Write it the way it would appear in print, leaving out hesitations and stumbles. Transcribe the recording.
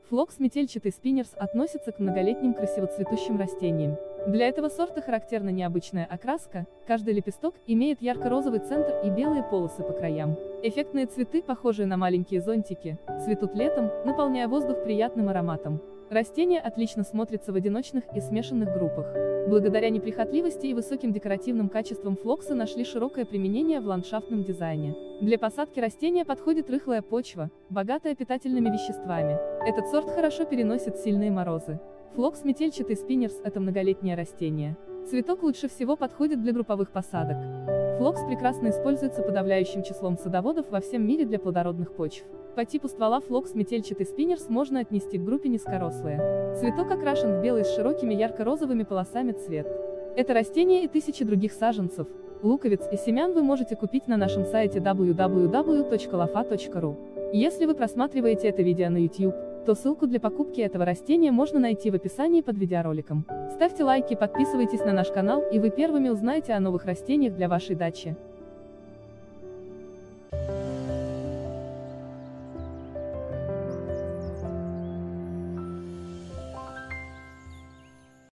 Флокс метельчатый спиннерс относится к многолетним красивоцветущим растениям. Для этого сорта характерна необычная окраска, каждый лепесток имеет ярко-розовый центр и белые полосы по краям. Эффектные цветы, похожие на маленькие зонтики, цветут летом, наполняя воздух приятным ароматом. Растение отлично смотрится в одиночных и смешанных группах. Благодаря неприхотливости и высоким декоративным качествам флокса нашли широкое применение в ландшафтном дизайне. Для посадки растения подходит рыхлая почва, богатая питательными веществами. Этот сорт хорошо переносит сильные морозы. Флокс метельчатый спиннерс – это многолетнее растение. Цветок лучше всего подходит для групповых посадок. Флокс прекрасно используется подавляющим числом садоводов во всем мире для плодородных почв. По типу ствола флокс метельчатый спиннерс можно отнести к группе низкорослые. Цветок окрашен в белый с широкими ярко-розовыми полосами цвет. Это растение и тысячи других саженцев, луковиц и семян вы можете купить на нашем сайте www.lofa.ru. Если вы просматриваете это видео на YouTube, то ссылку для покупки этого растения можно найти в описании под видеороликом. Ставьте лайки, подписывайтесь на наш канал, и вы первыми узнаете о новых растениях для вашей дачи.